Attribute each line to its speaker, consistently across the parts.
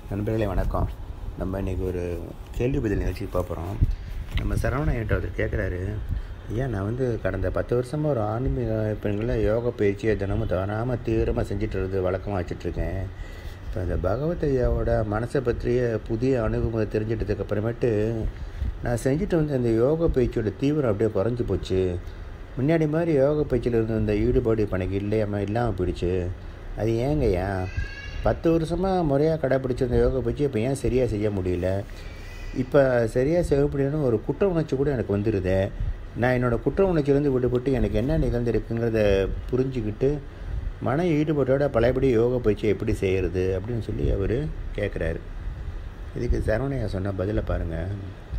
Speaker 1: நண்பர்களே வணக்கம். நம்ம இன்றைக்கி ஒரு கேள்வி பதில் நிகழ்ச்சி பார்க்குறோம். நம்ம சரவண என்கிட்ட ஒருத்தர் கேட்குறாரு, ஐயா நான் கடந்த 10 வருஷமாக ஒரு ஆன்மீக பெண்களில் யோகா பயிற்சியை தினமும் தவறாமல் தீவிரமாக செஞ்சிட்ருது வழக்கமாக வச்சிட்ருக்கேன். இப்போ இந்த பகவத் ஐயாவோட மனசை பற்றிய புதிய அணுகுமுறை தெரிஞ்சிட்டதுக்கு அப்புறமேட்டு நான் செஞ்சுட்டு அந்த யோகா பயிற்சியோட தீவிரம் அப்படியே குறைஞ்சி போச்சு. முன்னாடி மாதிரி யோகா பயிற்சியில் இருந்த இந்த ஈடுபாடு இப்போ எனக்கு இல்லாமல் போயிடுச்சு. அது ஏங்கய்யா? 10 வருஷமாக முறையாக கடைப்பிடிச்ச யோகா பயிற்சி இப்போ ஏன் சரியாக செய்ய முடியல? இப்போ சரியாக செய்ய முடியலன்னு ஒரு குற்ற உணர்ச்சி கூட எனக்கு வந்துடுது. நான் என்னோடய குற்ற உணர்ச்சியிலேருந்து விடுபட்டு எனக்கு என்ன நிகழ்ந்திருக்குங்கிறத புரிஞ்சுக்கிட்டு மன ஈடுபாட்டோட பழையபடி யோகா பயிற்சியை எப்படி செய்கிறது அப்படின்னு சொல்லி அவர் கேட்குறாரு. இதுக்கு சரவணையா சொன்ன பதிலை பாருங்கள்.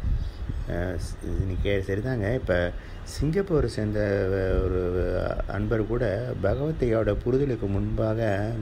Speaker 1: இன்றைக்கி சரிதாங்க. இப்போ சிங்கப்பூரை சேர்ந்த ஒரு அன்பர் கூட பகவத்தையோட புரிதலுக்கு முன்பாக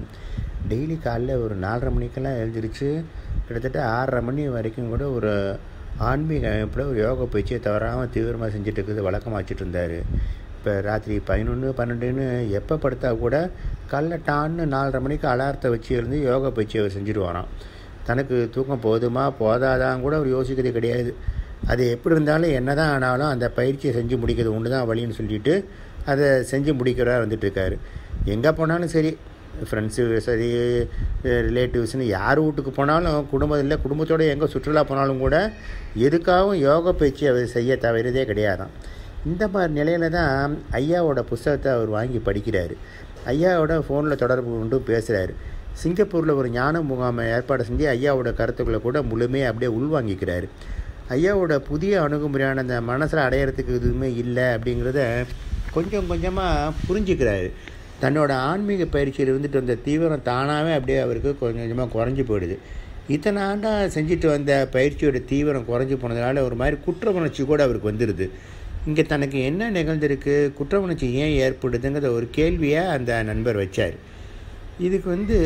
Speaker 1: டெய்லி காலைல ஒரு 4:30 மணிக்கெல்லாம் எழுந்திரிச்சு கிட்டத்தட்ட 6:30 மணி வரைக்கும் கூட ஒரு ஆன்மீக அமைப்பில் ஒரு யோகா பயிற்சியை தவறாமல் தீவிரமாக செஞ்சுட்டு இருக்கிறது வழக்கமாக வச்சுட்டு இருந்தார். இப்போ ராத்திரி 11, 12ன்னு எப்போ படுத்தா கூட காலைல டான்னு 4:30 மணிக்கு அலாரத்தை வச்சு எழுந்து யோகா பயிற்சியை அவர் செஞ்சுட்டு தனக்கு தூக்கம் போதுமா போதாதான் கூட அவர் யோசிக்கிறது கிடையாது. அது எப்படி இருந்தாலும் என்ன தான் ஆனாலும் அந்த பயிற்சியை செஞ்சு முடிக்கிறது ஒன்று தான் வழின்னு சொல்லிட்டு அதை செஞ்சு முடிக்கிறா வந்துட்டுருக்காரு. எங்கே போனாலும் சரி, ஃப்ரெண்ட்ஸு சரி, ரிலேட்டிவ்ஸ்னு யார் வீட்டுக்கு போனாலும் குடும்பத்தோடு எங்கே சுற்றுலா போனாலும் கூட எதுக்காகவும் யோகா பயிற்சி அவர் செய்ய தவறுதே கிடையாதான். இந்த மாதிரி நிலையில் தான் ஐயாவோட புஸ்தகத்தை அவர் வாங்கி படிக்கிறாரு. ஐயாவோட ஃபோனில் தொடர்பு கொண்டு பேசுகிறாரு. சிங்கப்பூரில் ஒரு ஞான முகாமை ஏற்பாடு செஞ்சு ஐயாவோட கருத்துக்களை கூட முழுமையாக அப்படியே உள்வாங்கிக்கிறாரு. ஐயாவோட புதிய அணுகுமுறையான அந்த மனசில் அடையிறதுக்கு எதுவுமே இல்லை அப்படிங்கிறத கொஞ்சம் கொஞ்சமாக புரிஞ்சுக்கிறாரு. தன்னோட ஆன்மீக பயிற்சியில் இருந்துட்டு வந்த தீவிரம் தானாகவே அப்படியே அவருக்கு கொஞ்சம் கொஞ்சமாக குறைஞ்சி போயிடுது. இத்தனை ஆண்டாக செஞ்சுட்டு வந்த பயிற்சியோட தீவிரம் குறைஞ்சி போனதுனால ஒரு மாதிரி குற்ற உணர்ச்சி கூட அவருக்கு வந்துடுது. இங்கே தனக்கு என்ன நிகழ்ந்திருக்கு, குற்ற உணர்ச்சி ஏன் ஏற்படுதுங்கிற ஒரு கேள்வியாக அந்த நண்பர் வச்சார். இதுக்கு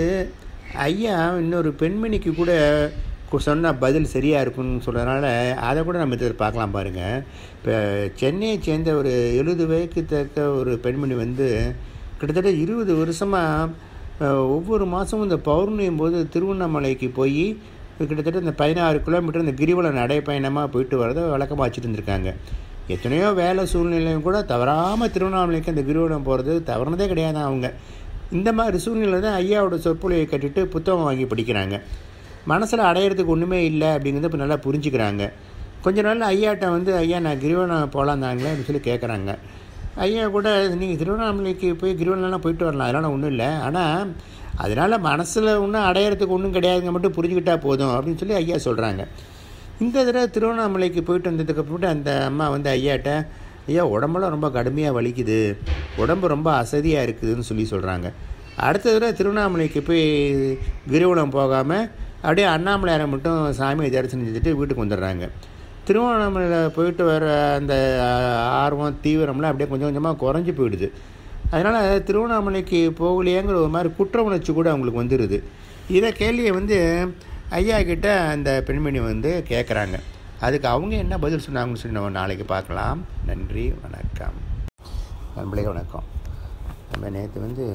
Speaker 1: ஐயா இன்னொரு பெண்மணிக்கு கூட சொன்னால் பதில் சரியாக இருக்குன்னு சொல்கிறதுனால அதை கூட நம்ம இதில் பார்க்கலாம் பாருங்கள். இப்போ சென்னையை சேர்ந்த ஒரு 70 வயதுக்கு தக்க ஒரு பெண்மணி கிட்டத்தட்ட 20 வருஷமாக ஒவ்வொரு மாதமும் இந்த பௌர்ணமியும் போது திருவண்ணாமலைக்கு போய் கிட்டத்தட்ட இந்த 16 கிலோமீட்டர் இந்த கிரிவலம் நடைப்பயணமாக போயிட்டு வரதை வழக்கமாக வச்சுட்டு இருந்திருக்காங்க. எத்தனையோ வேலை சூழ்நிலையும் கூட தவறாமல் திருவண்ணாமலைக்கு அந்த கிரிவலம் போகிறது தவறுனதே கிடையாது. அவங்க இந்த மாதிரி சூழ்நிலை தான் ஐயாவோட சொற்பொழிவை கட்டிட்டு புத்தகம் வாங்கி படிக்கிறாங்க. மனசில் அடையிறதுக்கு ஒன்றுமே இல்லை அப்படிங்கிறத இப்போ நல்லா புரிஞ்சுக்கிறாங்க. கொஞ்ச நாள் ஐயாட்ட ஐயா நான் கிரிவலம் போகலாம் தாங்களே அப்படின்னு சொல்லி கேட்குறாங்க. ஐயா கூட நீங்கள் திருவண்ணாமலைக்கு போய் கிரிவலம்லாம் போயிட்டு வரலாம், அதெல்லாம் ஒன்றும் இல்லை, ஆனால் அதனால் மனசில் ஒன்றும் அடையிறதுக்கு ஒன்றும் கிடையாதுங்க, மட்டும் புரிஞ்சுக்கிட்டால் போதும் அப்படின்னு சொல்லி ஐயா சொல்கிறாங்க. இந்த தடவை திருவண்ணாமலைக்கு போயிட்டு வந்ததுக்கு அப்புறமேட்டு அந்த அம்மா ஐயாட்ட, ஐயா உடம்பெல்லாம் ரொம்ப கடுமையாக வலிக்குது, உடம்பு ரொம்ப அசதியாக இருக்குதுன்னு சொல்லி சொல்கிறாங்க. அடுத்த தடவை திருவண்ணாமலைக்கு போய் கிரிவலம் போகாமல் அப்படியே அண்ணாமலையாரை மட்டும் சாமியை தரிசனம் செஞ்சுட்டு வீட்டுக்கு வந்துடுறாங்க. திருவண்ணாமலையில் போயிட்டு வர அந்த ஆர்வம் தீவிரம்லாம் அப்படியே கொஞ்சம் கொஞ்சமாக குறைஞ்சி போயிடுது. அதனால் திருவண்ணாமலைக்கு போகலையேங்கிற ஒரு மாதிரி குற்ற உணர்ச்சி கூட அவங்களுக்கு வந்துடுது. இதை கேள்வியை ஐயா கிட்ட அந்த பெண்மணி கேட்குறாங்க. அதுக்கு அவங்க என்ன பதில் சொன்னாங்கன்னு சொல்லி நம்ம நாளைக்கு பார்க்கலாம். நன்றி, வணக்கம். நண்பர்களே வணக்கம். நம்ம நேற்று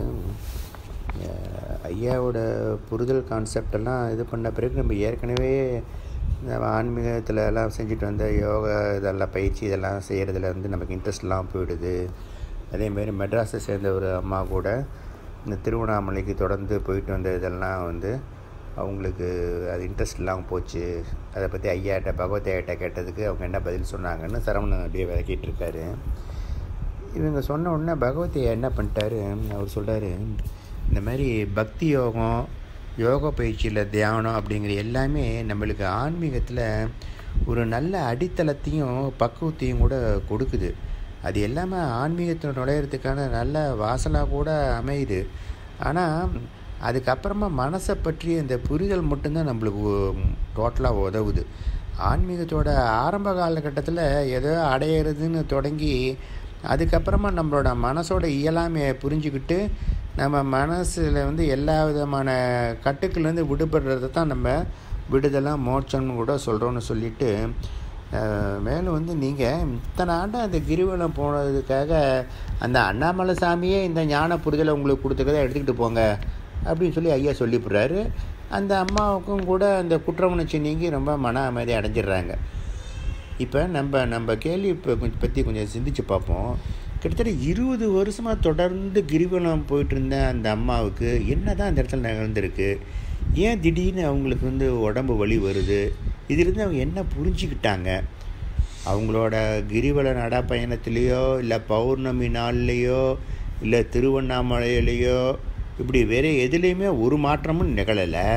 Speaker 1: ஐயாவோட புரிதல் கான்செப்டெல்லாம் இது பண்ண பிறகு நம்ம ஏற்கனவே இந்த ஆன்மீகத்தில் எல்லாம் செஞ்சுட்டு வந்த யோகா இதெல்லாம் பயிற்சி இதெல்லாம் செய்கிறதுல நமக்கு இன்ட்ரெஸ்ட்லாம் போயிடுது. அதேமாரி மெட்ராஸை சேர்ந்த ஒரு அம்மா கூட இந்த திருவண்ணாமலைக்கு தொடர்ந்து போயிட்டு வந்த இதெல்லாம் அவங்களுக்கு அது இன்ட்ரெஸ்ட் இல்லாமல் போச்சு. அதை பற்றி பகவத் ஐயாட்ட கேட்டதுக்கு அவங்க என்ன பதில் சொன்னாங்கன்னு சரவணன் அப்படியே விளக்கிட்டு இருக்காரு. இவங்க சொன்ன உடனே பகவத் ஐயா என்ன பண்ணிட்டாரு, அவர் சொல்கிறாரு, இந்த மாதிரி பக்தி யோகம், யோகா பயிற்சியில் தியானம் அப்படிங்கிற எல்லாமே நம்மளுக்கு ஆன்மீகத்தில் ஒரு நல்ல அடித்தளத்தையும் பக்குவத்தையும் கூட கொடுக்குது. அது எல்லாமே ஆன்மீகத்தில் நுழையிறதுக்கான நல்ல வாசலாக கூட அமையுது. ஆனால் அதுக்கப்புறமா மனசை பற்றி இந்த புரிதல் மட்டும்தான் நம்மளுக்கு டோட்டலாக உதவுது. ஆன்மீகத்தோட ஆரம்ப காலகட்டத்தில் ஏதோ அடையிறதுன்னு தொடங்கி அதுக்கப்புறமா நம்மளோட மனசோட இயலாமையை புரிஞ்சுக்கிட்டு நம்ம மனசில் எல்லா விதமான கட்டுக்கள்லேருந்து விடுபடுறதை தான் நம்ம விடுதலாம் மோட்சம்னு கூட சொல்கிறோன்னு சொல்லிவிட்டு மேலும் நீங்கள் இத்தனை ஆண்டு அந்த கிரிவலம் போனதுக்காக அந்த அண்ணாமலை சாமியே இந்த ஞான புரிதலை உங்களுக்கு கொடுத்துக்கதை எடுத்துக்கிட்டு போங்க அப்படின்னு சொல்லி ஐயா சொல்லிவிடுறாரு. அந்த அம்மாவுக்கும் கூட அந்த குற்ற உணர்ச்சி நீங்கி ரொம்ப மன அமைதி அடைஞ்சிடுறாங்க. இப்போ நம்ம கேள்வி பற்றி கொஞ்சம் சிந்திச்சு பார்ப்போம். கிட்டத்தட்ட 20 வருஷமாக தொடர்ந்து கிரிவலம் போயிட்டு இருந்த அந்த அம்மாவுக்கு என்ன தான் அந்த இடத்துல நிகழ்ந்திருக்கு? ஏன் திடீர்னு அவங்களுக்கு உடம்பு வலி வருது? இதிலிருந்து அவங்க என்ன புரிஞ்சுக்கிட்டாங்க? அவங்களோட கிரிவல நடைப்பயணத்துலேயோ இல்லை பௌர்ணமி நாள்லேயோ இல்லை திருவண்ணாமலையிலையோ இப்படி வேறு எதுலேயுமே ஒரு மாற்றமும் நிகழலை.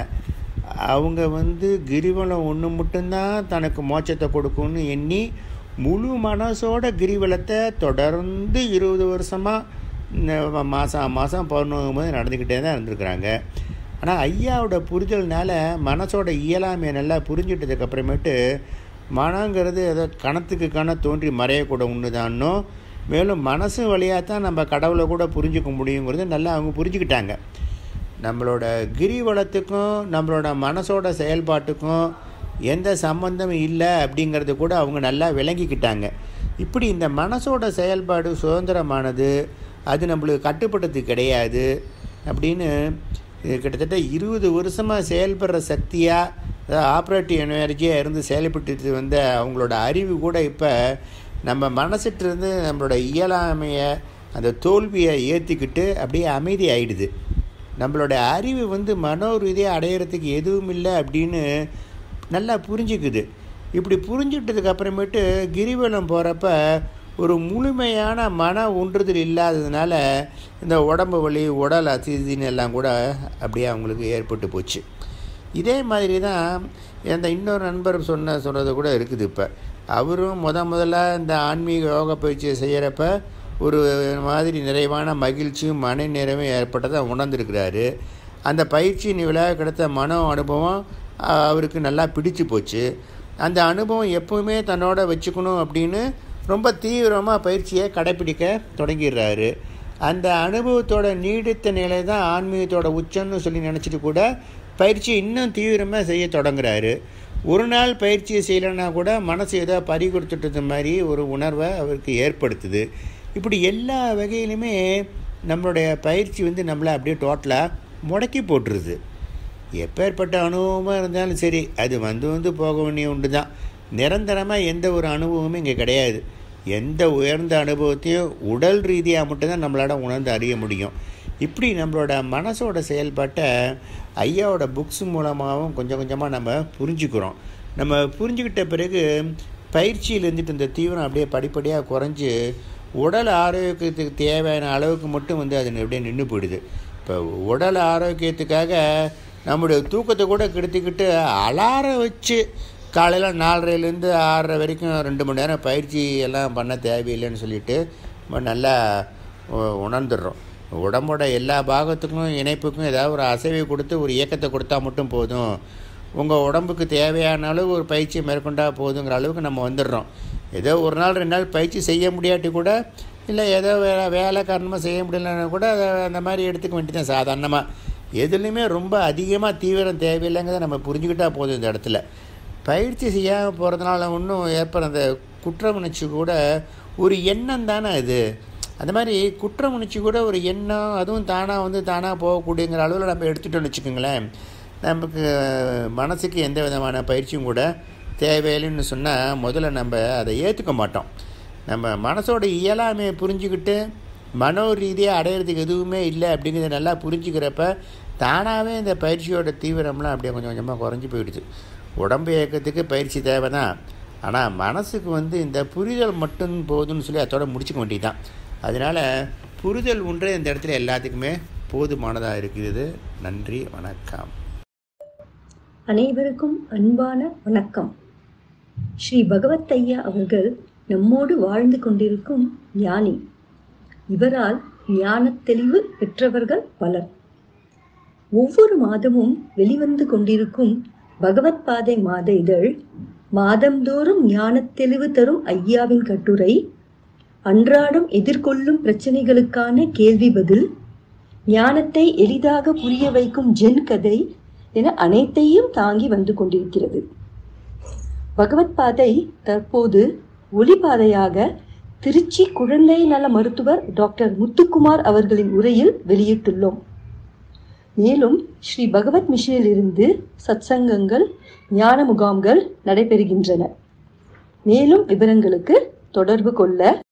Speaker 1: அவங்க கிரிவலம் ஒன்று மட்டும்தான் தனக்கு மோட்சத்தை கொடுக்கும்னு எண்ணி முழு மனசோட கிரிவலத்தை தொடர்ந்து 20 வருஷமாக மாதம் பௌர்ணமி போது நடந்துக்கிட்டே தான் இருந்திருக்கிறாங்க. ஆனால் ஐயாவோட புரிதல்னால மனசோட இயலாமையை நல்லா புரிஞ்சுட்டதுக்கப்புறமேட்டு மனங்கிறது ஏதோ கணத்துக்கு தோன்றி மறையக்கூட ஒன்று தானோ, மேலும் மனசு வழியாக தான் நம்ம கடவுளை கூட புரிஞ்சுக்க முடியுங்கிறது நல்லா அவங்க புரிஞ்சுக்கிட்டாங்க. நம்மளோட கிரிவலத்துக்கும் நம்மளோட மனசோட செயல்பாட்டுக்கும் எந்த சம்பந்தமும் இல்லை அப்படிங்கிறது கூட அவங்க நல்லா விளங்கிக்கிட்டாங்க. இப்படி இந்த மனசோட செயல்பாடு சுதந்திரமானது, அது நம்மளுக்கு கட்டுப்படுறது கிடையாது அப்படின்னு கிட்டத்தட்ட 20 வருஷமாக செயல்படுற சக்தியாக, அதாவது ஆப்ரேட்டிவ் எனர்ஜியாக இருந்து செயல்பட்டு வந்த அவங்களோட அறிவு கூட இப்போ நம்ம மனசிட்டிருந்து நம்மளோட இயலாமையை, அந்த தோல்வியை ஏற்றிக்கிட்டு அப்படியே அமைதி ஆகிடுது. நம்மளோட அறிவு மனோரீதியாக அடையிறதுக்கு எதுவும் இல்லை அப்படின்னு நல்லா புரிஞ்சுக்குது. இப்படி புரிஞ்சுக்கிட்டதுக்கு அப்புறமேட்டு கிரிவலம் போகிறப்ப ஒரு முழுமையான மன ஒன்றுதல் இல்லாததுனால இந்த உடம்பு வலி, உடல் அசதின்னு எல்லாம் கூட அப்படியே அவங்களுக்கு ஏற்பட்டு போச்சு. இதே மாதிரி தான் அந்த இன்னொரு நண்பர் சொன்னது கூட இருக்குது. இப்போ அவரும் முதல்ல இந்த ஆன்மீக யோகா பயிற்சியை செய்கிறப்ப ஒரு மாதிரி நிறைவான மகிழ்ச்சியும் மன நிறைவும் ஏற்பட்டதை உணர்ந்துருக்கிறாரு. அந்த பயிற்சி விளையாட கிடைத்த மன அனுபவம் அவருக்கு நல்லா பிடிச்சு போச்சு. அந்த அனுபவம் எப்போவுமே தன்னோட வச்சுக்கணும் அப்படின்னு ரொம்ப தீவிரமாக பயிற்சியை கடைப்பிடிக்க தொடங்கிடுறாரு. அந்த அனுபவத்தோட நீடித்த நிலை தான் ஆன்மீகத்தோட உச்சம்னு சொல்லி நினச்சிட்டு கூட பயிற்சியை இன்னும் தீவிரமாக செய்ய தொடங்குறாரு. ஒரு நாள் பயிற்சியை செய்யலைன்னா கூட மனசு ஏதோ பறி கொடுத்துட்டது மாதிரி ஒரு உணர்வை அவருக்கு ஏற்படுத்துது. இப்படி எல்லா வகையிலுமே நம்மளுடைய பயிற்சி நம்மளை அப்படியே டோட்டலாக முடக்கி போட்டுருது. எப்பேற்பட்ட அனுபவமாக இருந்தாலும் சரி, அது போக வேண்டிய உண்டு தான். நிரந்தரமாக எந்த ஒரு அனுபவமும் இங்கே கிடையாது. எந்த உயர்ந்த அனுபவத்தையும் உடல் ரீதியாக மட்டும்தான் நம்மளால் உணர்ந்து அறிய முடியும். இப்படி நம்மளோட மனசோட செயல்பாட்டை ஐயாவோட புக்ஸ் மூலமாகவும் கொஞ்சம் கொஞ்சமாக நம்ம புரிஞ்சுக்கிறோம். நம்ம புரிஞ்சுக்கிட்ட பிறகு பயிற்சியில் இருந்துட்டு இந்த தீவிரம் அப்படியே படிப்படியாக குறைஞ்சி உடல் ஆரோக்கியத்துக்கு தேவையான அளவுக்கு மட்டும் அது அப்படியே நின்று போயிடுது. இப்போ உடல் ஆரோக்கியத்துக்காக நம்முடைய தூக்கத்தை கூட கெடுத்துக்கிட்டு அலாரம் வச்சு காலையில் 4:30லேருந்து 6:30 வரைக்கும் 2 மணி நேரம் பயிற்சி எல்லாம் பண்ண தேவையில்லைன்னு சொல்லிட்டு நம்ம நல்லா உணர்ந்துடுறோம். உடம்போட எல்லா பாகத்துக்கும் இணைப்புக்கும் ஏதாவது ஒரு அசைவை கொடுத்து ஒரு இயக்கத்தை கொடுத்தா மட்டும் போதும், உங்கள் உடம்புக்கு தேவையான அளவு ஒரு பயிற்சியை மேற்கொண்டா போதுங்கிற அளவுக்கு நம்ம வந்துடுறோம். ஏதோ ஒரு நாள் 2 நாள் பயிற்சி செய்ய முடியாட்டி கூட, இல்லை ஏதோ வேலை காரணமாக செய்ய முடியலன்னா கூட அதை அந்த மாதிரி எடுத்துக்க வேண்டியதான் சாதாரணமாக. எதுலேயுமே ரொம்ப அதிகமாக தீவிரம் தேவையில்லைங்கிறத நம்ம புரிஞ்சுக்கிட்டால் போதும். இந்த இடத்துல பயிற்சி செய்யாமல் போகிறதுனால ஒன்றும் ஏற்படுற அந்த குற்ற உணர்ச்சி கூட ஒரு எண்ணம் தானே அது. அந்த மாதிரி குற்ற உணர்ச்சி கூட ஒரு எண்ணம், அதுவும் தானாக போகக்கூடியங்கிற அளவில் நம்ம எடுத்துகிட்டோன்னு வச்சுக்கோங்களேன். நமக்கு மனசுக்கு எந்த விதமான பயிற்சியும் கூட தேவையில்லைன்னு சொன்னால் முதல்ல நம்ம அதை ஏற்றுக்க மாட்டோம். நம்ம மனசோட இயலாமையை புரிஞ்சுக்கிட்டு மனோ ரீதியாக அடையிறதுக்கு எதுவுமே இல்லை அப்படிங்கிறத நல்லா புரிஞ்சுக்கிறப்ப தானாகவே இந்த பயிற்சியோட தீவிரம்லாம் அப்படியே கொஞ்சம் கொஞ்சமாக குறைஞ்சி போயிடுது. உடம்பு இயக்கத்துக்கு பயிற்சி தேவை தான், ஆனால் மனசுக்கு இந்த புரிதல் மட்டும் போதும்னு சொல்லி அதோட முடிச்சுக்க வேண்டியது தான். அதனால் புரிதல் ஒன்றே இந்த இடத்துல எல்லாத்துக்குமே போதுமானதாக இருக்குது. நன்றி, வணக்கம்.
Speaker 2: அனைவருக்கும் அன்பான வணக்கம். ஸ்ரீ பகவத் ஐயா அவர்கள் நம்மோடு வாழ்ந்து கொண்டிருக்கும் ஞானி. இவரால் ஞான தெளிவு பெற்றவர்கள் பலர். ஒவ்வொரு மாதமும் வெளிவந்து கொண்டிருக்கும் பகவத் பாதை மாத இதழ், மாதந்தோறும் ஞான தெளிவு தரும் ஐயாவின் கட்டுரை, அன்றாடம் எதிர்கொள்ளும் பிரச்சனைகளுக்கான கேள்வி பதில், ஞானத்தை எளிதாக புரிய வைக்கும் ஜென் கதை என அனைத்தையும் தாங்கி வந்து கொண்டிருக்கிறது. பகவத் பாதை தற்போது ஒளிபாதையாக திருச்சி குழந்தை நல மருத்துவர் டாக்டர் முத்துக்குமார் அவர்களின் உரையில் வெளியிட்டுள்ளோம். மேலும் ஸ்ரீ பகவத் மிஷனிலிருந்து சத்சங்கங்கள், ஞான முகாம்கள் நடைபெறுகின்றன. மேலும் விவரங்களுக்கு தொடர்பு கொள்ள